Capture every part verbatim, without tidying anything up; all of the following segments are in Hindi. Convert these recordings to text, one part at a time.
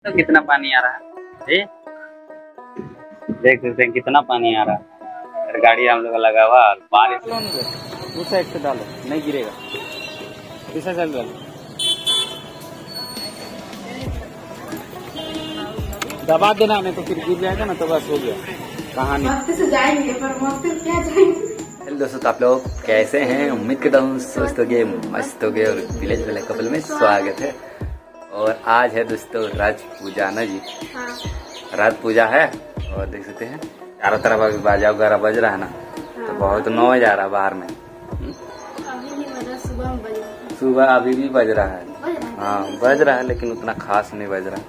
तो कितना पानी आ रहा है जी, देख सकते हैं कितना पानी आ रहा है। गाड़ी हम लोग का लगा हुआ बारिश। उस साइड से डालो, नहीं गिरेगा। इस साइड डालो, दबा देना नहीं तो फिर गिर जाएगा ना, तो बस हो गया कहानी। मस्ती से जाएंगे पर मस्ती से क्या जाएंगे। हेलो दोस्तों, तो आप लोग कैसे हैं? उम्मीद करता हूँ स्वस्थ हो गए, मस्त हो गए। और विलेज वाले कपल में स्वागत है। और आज है दोस्तों राज पूजा ना जी। हाँ। रात पूजा है और देख सकते हैं चारों तरफ अभी बाजा वगैरह बज रहा है ना। हाँ। तो बहुत नॉइज आ रहा है बाहर में। अभी नहीं बजा, सुबह में बजा। सुबह अभी भी बज रहा है। बज रहा है। हाँ बज रहा है, लेकिन उतना खास नहीं बज रहा।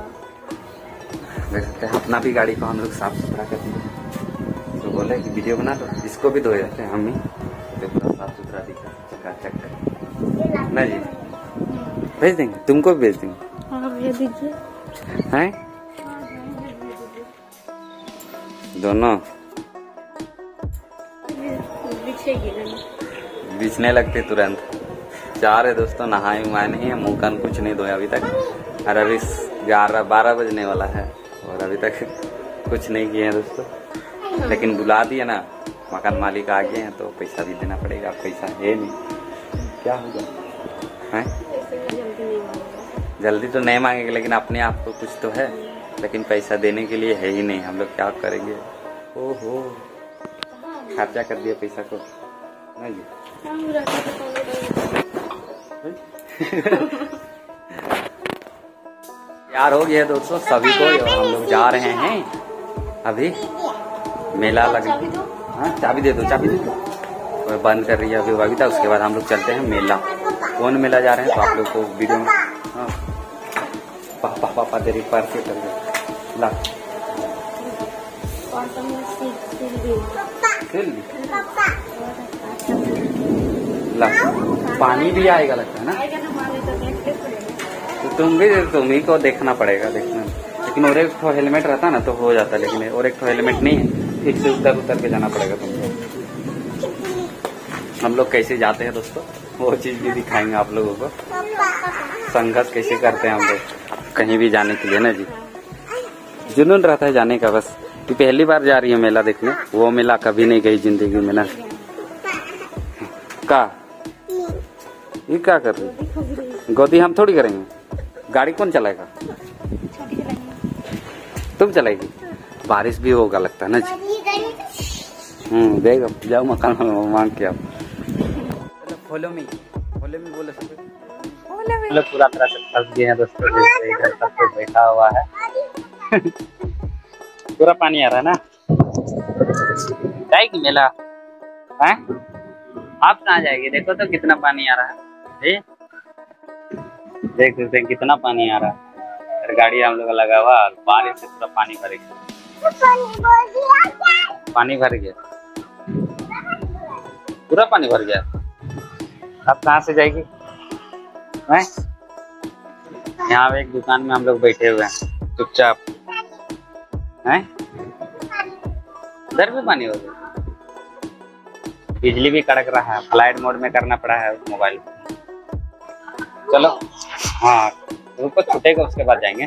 देख सकते हैं अपना भी गाड़ी को हम लोग साफ सुथरा कर दिए। तो बोले कि वीडियो बना लो, इसको भी धोए जाते हैं हम ही, तो पूरा साफ सुथरा दिखा चकाचक ना जी। भेज देंगे, तुमको भी भेज देंगे। हाँ भेज दीजिए। हैं दोनों बिछने लगते तुरंत। चार है दोस्तों, नहाए हुआ नहीं है, मुंह कान कुछ नहीं धोया अभी तक। और अभी ग्यारह बारह बजने वाला है और अभी तक कुछ नहीं किए हैं दोस्तों। लेकिन बुला दिया ना, मकान मालिक आ गए हैं तो पैसा भी देना पड़ेगा। पैसा है नहीं, क्या होगा? हैं जल्दी तो नहीं मांगेंगे, लेकिन अपने आप को कुछ तो है, लेकिन पैसा देने के लिए है ही नहीं। हम लोग क्या करेंगे? ओहो, खर्चा कर दिया पैसा को नहीं जी। यार हो गया दोस्तों सभी को। हम लोग जा रहे हैं अभी मेला लग। हाँ चाबी दे दो, चाबी दे दो। और बंद कर रही है अभी बबीता। उसके बाद हम लोग चलते हैं मेला। कौन मेला जा रहे हैं तो आप लोग को वीडियो में। हाँ पापा पापा तेरी पर से कर ला ला पानी भी आएगा लगता है ना। तो तुम भी तुम ही को देखना पड़ेगा देखना। लेकिन और एक तो हेलमेट रहता ना तो हो जाता, लेकिन और एक तो हेलमेट नहीं है, ठीक से उतर उतर के जाना पड़ेगा तुमको। हम लोग कैसे जाते हैं दोस्तों वो चीज भी दिखाएंगे आप लोगों को। संघर्ष कैसे करते हैं हम लोग कहीं भी जाने के लिए ना जी। जुनून रहता है जाने का बस। कि पहली बार जा रही है मेला देखने, वो मेला कभी नहीं गई जिंदगी में ना। का ये क्या कर रही गोदी? हम थोड़ी करेंगे। गाड़ी कौन चलाएगा? तुम चलाएगी? बारिश भी होगा लगता है ना जी। हम्म देगा जाओ मकान मांग के आप। फॉलो मी, फॉलो मी बोले सब लोग पूरा तरह से फंस गए हैं दोस्तों। इधर सब तो बैठा हुआ है पूरा पानी आ रहा है ना। जाएगी मेला है? आप कहाँ जाएगी? देखो तो कितना पानी आ रहा है जी। देख सकते हैं कितना पानी आ रहा है। गाड़ी हम लोग का लगा हुआ और बारिश से पूरा पानी भर गया। पानी भर गया, पूरा पानी भर गया। अब कहाँ से जाएगी? हैं यहाँ एक दुकान में हम लोग बैठे हुए हैं चुपचाप हैं। इधर भी पानी हो गया। बिजली भी कड़क रहा है, फ्लाइट मोड में करना पड़ा है मोबाइल। चलो हाँ रुको, छूटेगा उसके बाद जाएंगे।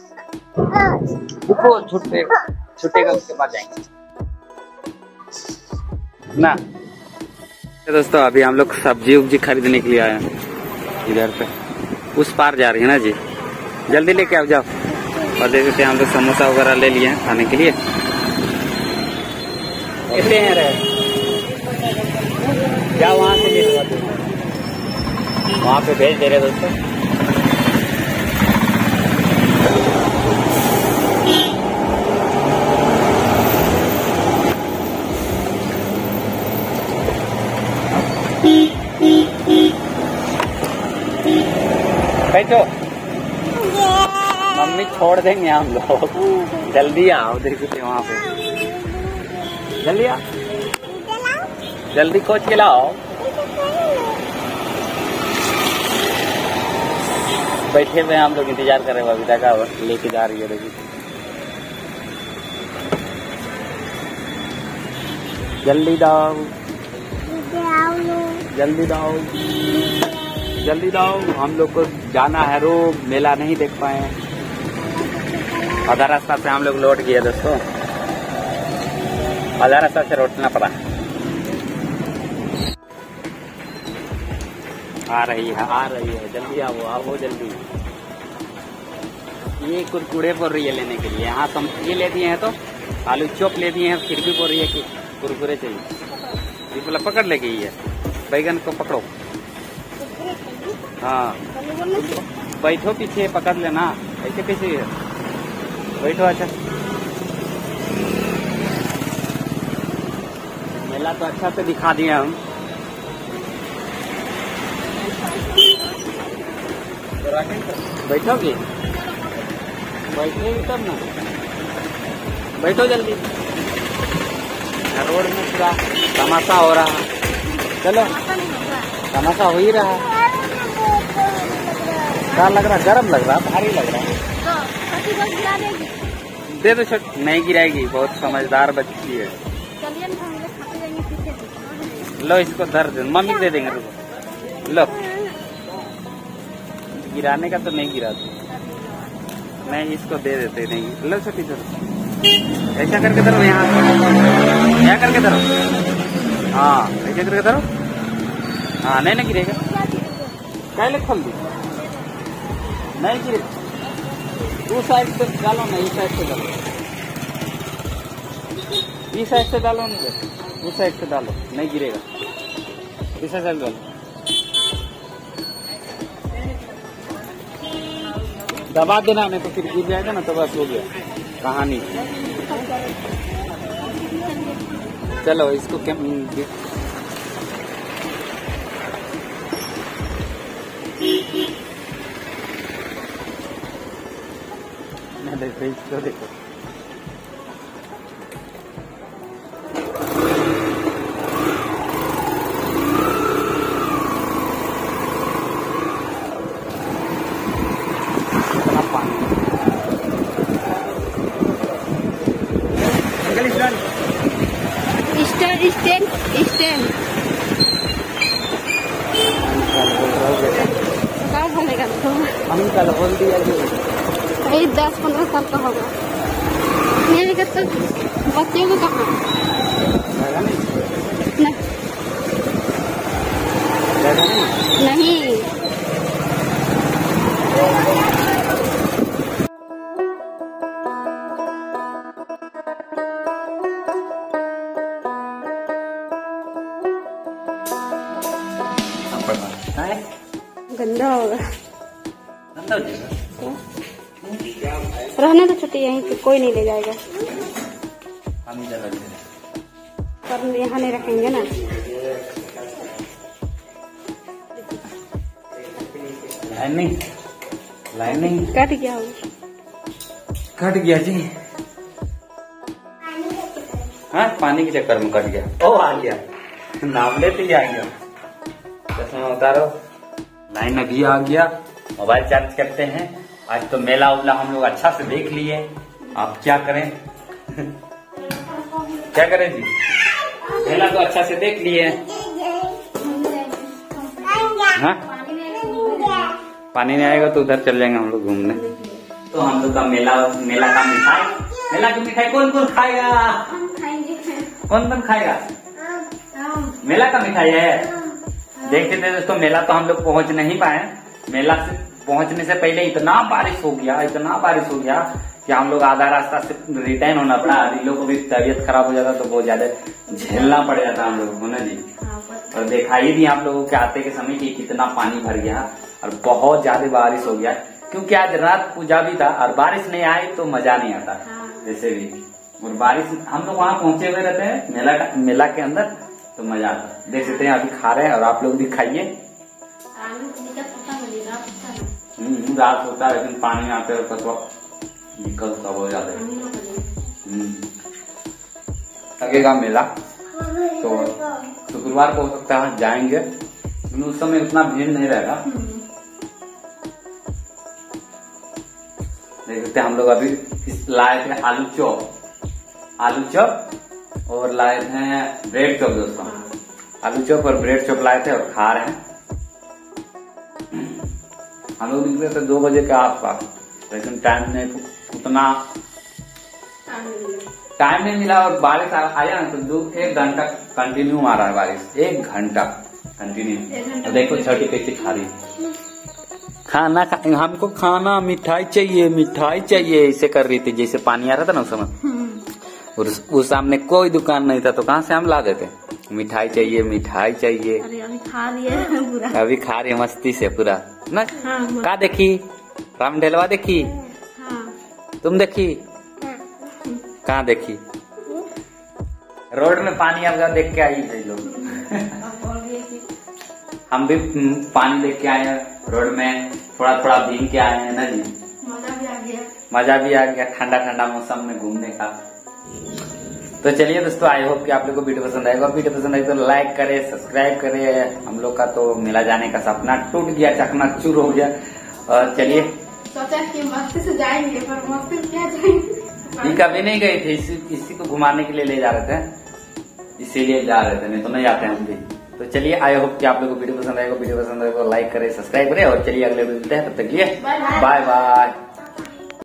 रुको छूटेगा छूटेगा उसके बाद जाएंगे ना। तो दोस्तों अभी हम लोग सब्जी उब्जी खरीदने के लिए आए हैं इधर पे। उस पार जा रही है ना जी, जल्दी लेके आओ जाओ। और देख सकते हैं हम लोग समोसा वगैरह ले लिए हैं खाने के लिए। कैसे हैं रहे जाओ वहाँ से ले लो, वहाँ पे भेज दे रहे दोस्तों। बैठो, मम्मी छोड़ देंगे हम लोग। जल्दी आओ, देख सकते वहाँ पे। जल्दी आओ, जल्दी कोच के लाओ। बैठे हुए हम लोग इंतजार कर रहे हैं बबीता का, लेके जा रही है। देखिए जल्दी दाओ, जल्दी दाओ, जल्दी दाओ। हम लोग को जाना है, रो मेला नहीं देख पाए। आधा रास्ता से हम लोग लौट गए दोस्तों, आधा रास्ता से लौटना पड़ा। आ रही है आ रही है जल्दी आओ आओ जल्दी। ये कुरकुरे बोल रही है लेने के लिए। यहाँ हम ये ले दिए हैं तो आलू चॉप ले दिए हैं, फिर भी बोल रही है कि कुरकुरे चाहिए। ये बोला पकड़ ले गई है, बैगन को पकड़ो। हाँ बैठो पीछे पकड़ लेना, ऐसे कैसे बैठो। अच्छा मेला तो अच्छा से दिखा दिए हम। बैठोगे बैठेगी तब ना, बैठो जल्दी। रोड में पूरा तमाशा हो रहा है। चलो तमाशा हो ही रहा है। क्या लग रहा, गर्म लग रहा, भारी लग रहा है। दे दो छोट, नहीं गिराएगी, बहुत समझदार बच्ची है। लो इसको धर दे, मम्मी दे देंगे रुको। लो गिराने का तो नहीं गिरा दो, नहीं इसको दे देते नहीं। लो छोटी धरो, ऐसा करके धरो, यहाँ यहाँ करके धरो। हाँ ऐसा करके धरो। हाँ नहीं नहीं गिरेगा, पहले खोल दी, नहीं गिरे। उस साइड से डालो ना, इस साइड से डालो, इस साइड से डालो ना, उस साइड से डालो, नहीं गिरेगा। इस साइड डालो, दबा देना, नहीं तो फिर गिर जाएगा ना, तो बस हो गया कहानी। चलो इसको क्या देखो, इसको देखो। स्टैंड स्टैंड स्टैंड क्या बोलेगा तो हम कल बोल दिया कि वही दस पंद्रह साल का होगा। नहीं कर तो बच्चे को कहाँ नहीं, नहीं। गंदा होगा, गंदा हो जाएगा। रहने तो छुट्टी यहीं पे, कोई नहीं ले जाएगा। हम इधर रख पर यहाँ नहीं रखेंगे ना। लाइनिंग लाइनिंग कट गया होगा, कट गया जी। हाँ पानी के चक्कर में कट गया। ओ आ गया, नाम लेते ही आ गया। चश्मा उतारो, लाइन अभी आ गया। मोबाइल चार्ज करते हैं। आज तो मेला उला हम लोग अच्छा से देख लिए, आप क्या करें क्या करें जी, मेला तो अच्छा से देख लिए। हाँ पानी नहीं आएगा तो उधर चल जाएंगे हम लोग घूमने। तो हम लोग का मेला मेला का मिठाई, मेला की मिठाई कौन कौन खाएगा, कौन कौन खाएगा? मेला का मिठाई है। देखते थे दोस्तों, मेला तो हम लोग पहुंच नहीं पाए। मेला से पहुंचने से पहले इतना बारिश हो गया, इतना बारिश हो गया कि हम लोग आधा रास्ता से रिटर्न होना पड़ा। दिलों को भी तबीयत खराब हो जाता तो बहुत ज्यादा झेलना पड़ जाता हम लोगों को ना जी। और दिखाई भी आप लोगों के आते के समय कि कितना पानी भर गया और बहुत ज्यादा बारिश हो गया, क्योंकि आज रात पूजा भी था और बारिश नहीं आई तो मजा नहीं आता जैसे भी। और बारिश हम लोग वहाँ पहुंचे हुए रहते हैं मेला मेला के अंदर, तो मजा आता। देख सकते हैं अभी खा रहे हैं और आप लोग भी खाइए। हम्म रात होता है लेकिन पानी में आते हैं तो दिक्कत सब हो जाता है। लगेगा मेला तो शुक्रवार को हो सकता है जाएंगे, लेकिन उस समय उतना भीड़ नहीं रहेगा। देख सकते हैं हम लोग अभी लाए थे आलू चॉप, आलू चॉप और लाए थे ब्रेड चॉप दोस्तों। आलू चॉप और ब्रेड चॉप लाए थे और खा रहे हैं। हम लोग निकले थे दो बजे के आसपास, लेकिन टाइम नहीं उतना टाइम नहीं मिला और बारिश आया ना तो दो एक घंटा कंटिन्यू मारा है बारिश, एक घंटा कंटिन्यू। तो देखो छोटी कैसे खा रही, खाना खा, हमको खाना मिठाई चाहिए मिठाई चाहिए ऐसे कर रही थी, जैसे पानी आ रहा था ना उस समय। और उस सामने कोई दुकान नहीं था तो कहाँ से हम ला देते, मिठाई चाहिए मिठाई चाहिए। अरे अभी खा रही है पूरा, अभी खा रही है मस्ती से पूरा ना। हाँ, का देखी राम ढेलवा देखी, हाँ, तुम देखी कहाँ देखी, रोड में पानी आ गया देख के आई थे लोग। हम भी पानी देख के आए हैं रोड में, थोड़ा थोड़ा भीग के आए हैं ना जी। मजा भी आ गया, मजा भी आ गया ठंडा ठंडा मौसम में घूमने का। तो चलिए दोस्तों, आई होप कि आप लोग को वीडियो पसंद आएगा। वीडियो पसंद आए तो लाइक करे, सब्सक्राइब करे। हम लोग का तो मेला जाने का सपना टूट गया, चकनाचूर हो गया। और चलिए सोचा कि मस्ती से जाएंगे पर मस्ती क्या जाएंगे, ये कभी नहीं गए थे, इसी, इसी को घुमाने के लिए ले जा रहे थे, इसीलिए जा रहे थे, नहीं तो नहीं आते हम भी। तो चलिए आई होप कि आप लोग को वीडियो पसंद आएगा। वीडियो पसंद आएगा तो लाइक करे, सब्सक्राइब करे। और चलिए अगले वीडियो मिलते हैं, तब तक के लिए बाय बाय।